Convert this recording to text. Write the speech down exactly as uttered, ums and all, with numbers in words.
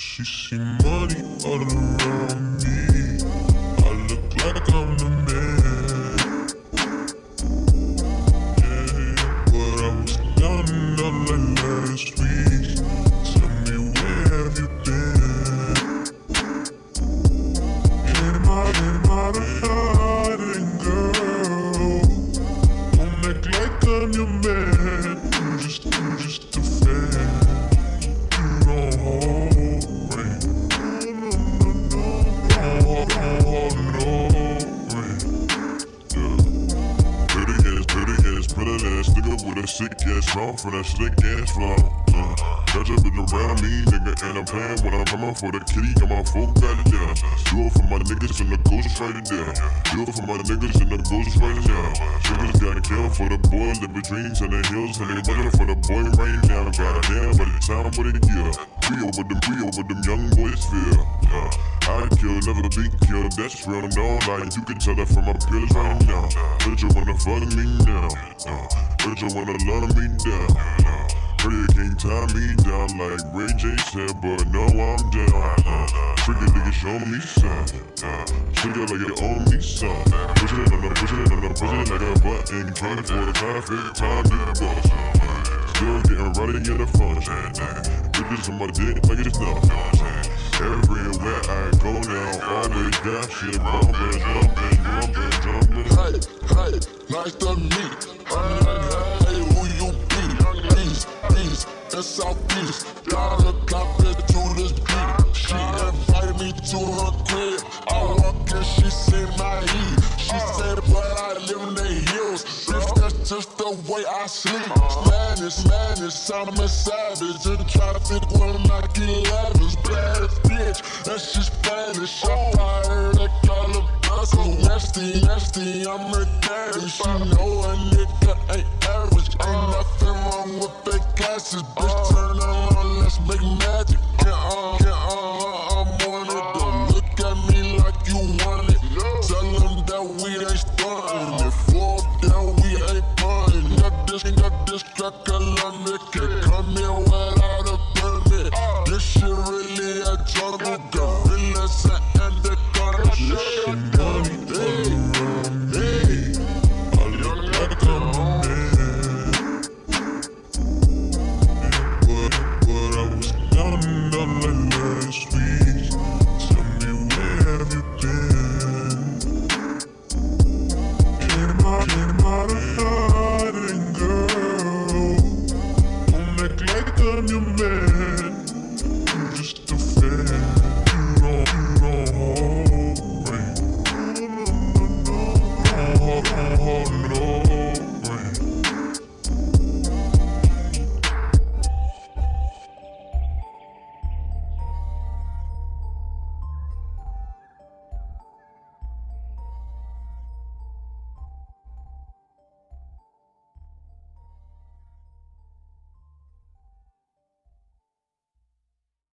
She see money all around me. I look like I'm the man. Yeah, but I was down and out like last week. Tell me, where have you been? Am I, am I the hiding girl? Don't act like I'm your man. You just, you just a fan. You don't hold. With a sick ass mouth for that slick ass flow. Uh, Got your bitch around me, nigga, and I'm playing when I'm coming for the kitty. Got my folk got it down. Do it for my niggas and the ghosts right there. Do it for my niggas and the ghosts right there. Niggas gotta kill for the boy, living dreams in the hills, and they running for the boy right now. Goddamn, by the time of the year, we over them, we over them young boys feel. Uh, I kill, never be killed, that's real, no, like you can tell that from my peers right now. Bitch, you wanna fuck me now. Uh, Bitch, you wanna love me down. Uh, Pretty can't tie me down like Ray J said, but no, I'm down. Uh, Tricky nigga, show me some. Uh, Tricky like it on me some. Push it on the, push it on the, push it like a button. Trying for the traffic, time to bust. Still getting ready in the function. Bitches on my dick like it's nothing. Everywhere I go now, always got shit bumping, jumping, jumping, jumping. Hey, hey, nice to meet. I'm like, hey, who you be? Peace, peace, in Southeast. Gotta cop it to this beat. She invited me to her crib. I walk in, she see my heat. She said, but I live in the hills. Bitch, that's just the way I sleep. Madness, madness, I'm a savage. And try to fit when I get lavish. Bad bitch, that's just Spanish. I fired that color bustle. Nasty, nasty, I'm a daddy. She know a nigga ain't average. Ain't nothing wrong with the glasses. Bitch, turn around, let's make magic. Get on, get on, I'm on it. Don't look at me like you want it. Tell them that we ain't stuntin'. If fall down, we ain't puntin'. Got this, got this crack, I love it. Come here, well,